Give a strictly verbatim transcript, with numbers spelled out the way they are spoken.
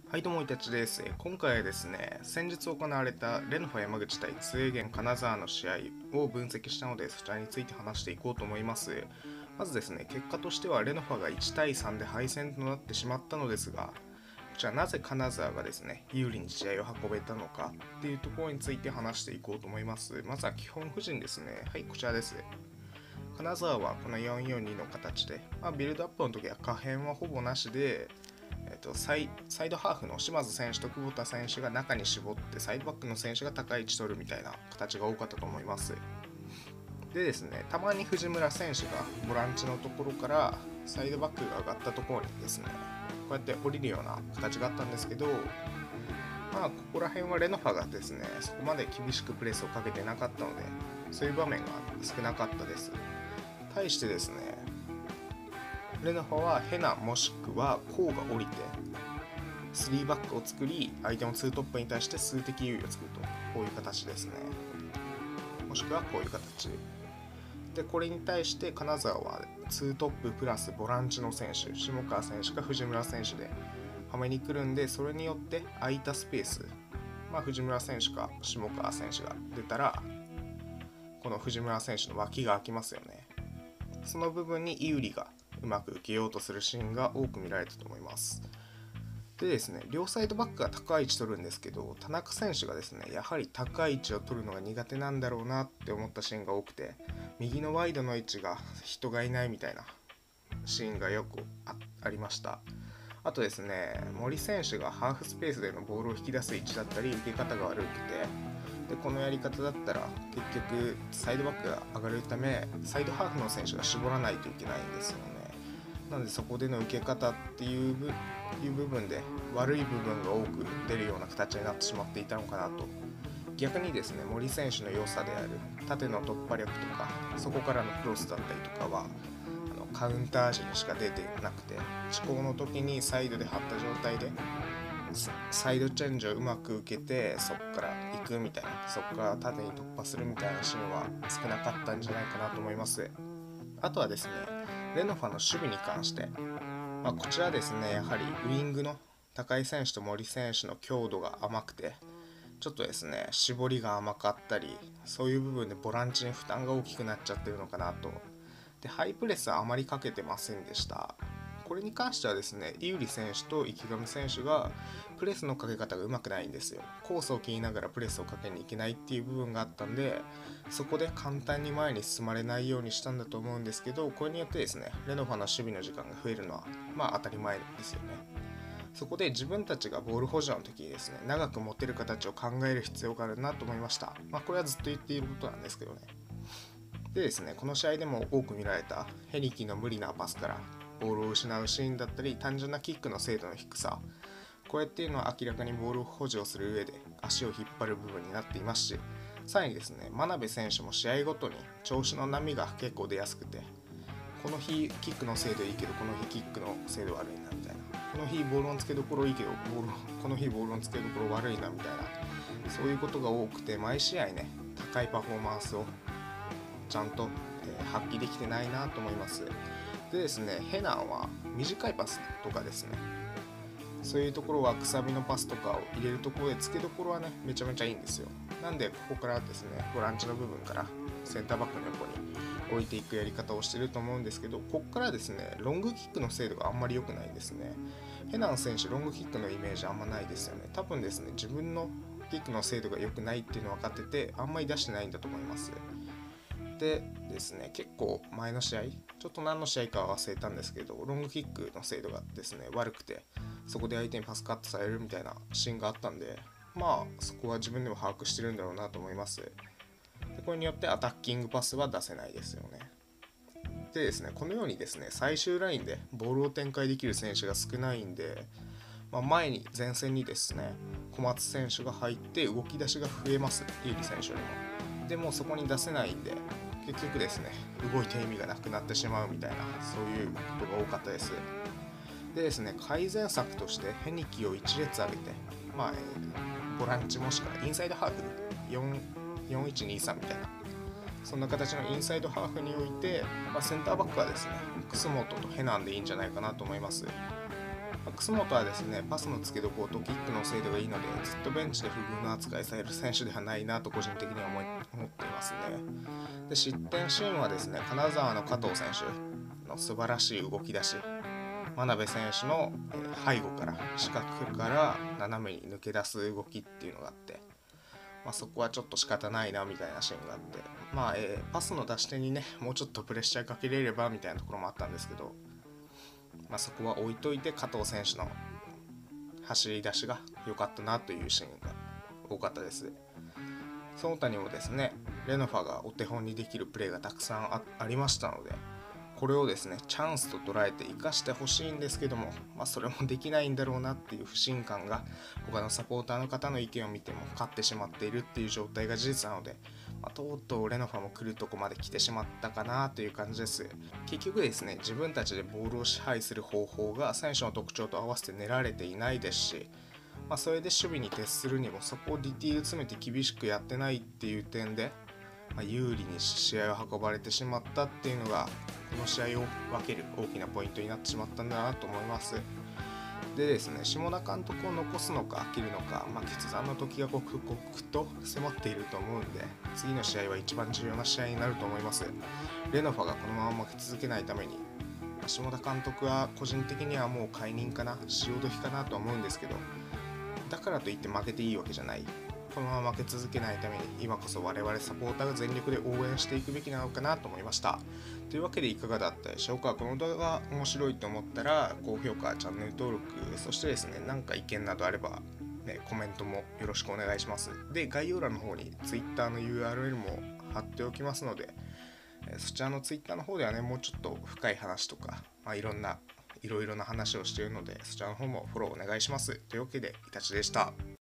はい、どうも、いたちです。今回はですね、先日行われたレノファ山口対津英元金沢の試合を分析したので、そちらについて話していこうと思います。まずですね、結果としてはレノファがいちたいさんで敗戦となってしまったのですが、こちらなぜ金沢がですね、有利に試合を運べたのかっていうところについて話していこうと思います。まずは基本布陣ですね。はい、こちらです。金沢はこのよんよんにの形で、まあ、ビルドアップの時は可変はほぼなしで、えっと、サイサイドハーフの島津選手と久保田選手が中に絞ってサイドバックの選手が高い位置取るみたいな形が多かったと思います。でですね、たまに藤村選手がボランチのところからサイドバックが上がったところにですね、こうやって降りるような形があったんですけど、まあここら辺はレノファがですね、そこまで厳しくプレスをかけてなかったので、そういう場面が少なかったです。対してですね、レノファはヘナもしくはコウが降りてスリーバックを作り、相手のツートップに対して数的優位を作ると、こういう形ですね。もしくはこういう形で、これに対して金沢はツートッププラスボランチの選手、下川選手か藤村選手ではめに来るんで、それによって空いたスペース、まあ、藤村選手か下川選手が出たら、この藤村選手の脇が空きますよね。その部分に有利がうまく受けようとするシーンが多く見られたと思います。でですね、両サイドバックが高い位置取るんですけど、田中選手がですね、やはり高い位置を取るのが苦手なんだろうなって思ったシーンが多くて、右のワイドの位置が人がいないみたいなシーンがよく あ, ありました。あとですね、森選手がハーフスペースでのボールを引き出す位置だったり受け方が悪くて、でこのやり方だったら結局サイドバックが上がるためサイドハーフの選手が絞らないといけないんですよね。なのでそこでの受け方っていう部いう部分で悪い部分が多く出るような形になってしまっていたのかなと。逆にですね、森選手の良さである縦の突破力とかそこからのクロスだったりとかはあのカウンター時にしか出てなくて、思考の時にサイドで張った状態でサイドチェンジをうまく受けてそこから行くみたいな、そこから縦に突破するみたいなシーンは少なかったんじゃないかなと思います。あとはですね、レノファの守備に関して、まあ、こちらですね、やはりウイングの高井選手と森選手の強度が甘くて、ちょっとですね、絞りが甘かったり、そういう部分でボランチに負担が大きくなっちゃってるのかなと。で、ハイプレスはあまりかけてませんでした。これに関してはですね、井売選手と池上選手がプレスのかけ方がうまくないんですよ。コースを切りながらプレスをかけにいけないっていう部分があったんで、そこで簡単に前に進まれないようにしたんだと思うんですけど、これによってですね、レノファの守備の時間が増えるのはまあ当たり前ですよね。そこで自分たちがボール保持の時にですね、長く持てる形を考える必要があるなと思いました。まあこれはずっと言っていることなんですけどね。でですね、この試合でも多く見られたヘニキの無理なパスからボールを失うシーンだったり、単純なキックの精度の低さ、これっていうのは明らかにボール保持をする上で足を引っ張る部分になっていますし、さらにですね、真鍋選手も試合ごとに調子の波が結構出やすくて、この日キックの精度いいけどこの日キックの精度悪いなみたいな、この日ボールのつけどころいいけどボールこの日ボールのつけどころ悪いなみたいな、そういうことが多くて、毎試合ね、高いパフォーマンスをちゃんと、えー発揮できてないなと思います。でですね、ヘナンは短いパスとかですね、そういうところはくさびのパスとかを入れるところでつけどころはね、めちゃめちゃいいんですよ。なんでここからですね、ボランチの部分からセンターバックの横に置いていくやり方をしてると思うんですけど、ここからですね、ロングキックの精度があんまり良くないんですね。ヘナン選手ロングキックのイメージあんまないですよね。多分ですね、自分のキックの精度が良くないっていうの分かってて、あんまり出してないんだと思います。でですね、結構前の試合、ちょっと何の試合かは忘れたんですけど、ロングキックの精度がですね悪くて、そこで相手にパスカットされるみたいなシーンがあったんで、まあそこは自分でも把握してるんだろうなと思います。でこれによってアタッキングパスは出せないですよね。でですね、このようにですね、最終ラインでボールを展開できる選手が少ないんで、まあ、前に前線にですね、小松選手が入って動き出しが増えます、有利選手よりも。でもそこに出せないんで、結局ですね、動いて意味がなくなってしまうみたいな、そういうことが多かったです。でですね、改善策としてヘニキをいち列上げて、まあ、えーボランチもしくはインサイドハーフよん よんいちにさんみたいな、そんな形のインサイドハーフにおいて、まあ、センターバックはですね、楠本とヘナンでいいんじゃないかなと思います。 楠本はですね、パスの付けどころとキックの精度がいいので、ずっとベンチで不遇な扱いされる選手ではないなと個人的には思い思っていますね。で、失点シーンはですね、金沢の加藤選手の素晴らしい動き出し、真鍋選手の背後から四角から斜めに抜け出す動きっていうのがあって、まあ、そこはちょっと仕方ないなみたいなシーンがあって、まあえー、パスの出し手にねもうちょっとプレッシャーかけれればみたいなところもあったんですけど、まあ、そこは置いといて加藤選手の走り出しが良かったなというシーンが多かったです。その他にもですね、レノファがお手本にできるプレーがたくさん あ, ありましたので、これをですねチャンスと捉えて生かしてほしいんですけども、まあ、それもできないんだろうなっていう不信感が他のサポーターの方の意見を見ても勝ってしまっているっていう状態が事実なので、まあ、とうとうレノファも来るとこまで来てしまったかなという感じです。結局ですね、自分たちでボールを支配する方法が選手の特徴と合わせて練られていないですし、まあ、それで守備に徹するにもそこをディティール詰めて厳しくやってないっていう点で、まあ、有利に試合を運ばれてしまったっていうのがこの試合を分ける大きなポイントになってしまったんだなと思います。でですね、下田監督を残すのか切るのか、まあ、決断の時が刻々と迫っていると思うんで、次の試合は一番重要な試合になると思います。レノファがこのまま負け続けないために、下田監督は個人的にはもう解任かな、潮時かなと思うんですけど、だからといって負けていいわけじゃない。このまま負け続けないために今こそ我々サポーターが全力で応援していくべきなのかなと思いました。というわけでいかがだったでしょうか。この動画が面白いと思ったら高評価、チャンネル登録、そしてですね、何か意見などあれば、ね、コメントもよろしくお願いします。で、概要欄の方に Twitter の ユーアールエル も貼っておきますので、そちらの Twitter の方ではね、もうちょっと深い話とか、まあ、いろんないろいろな話をしているので、そちらの方もフォローお願いします。というわけで、イタチでした。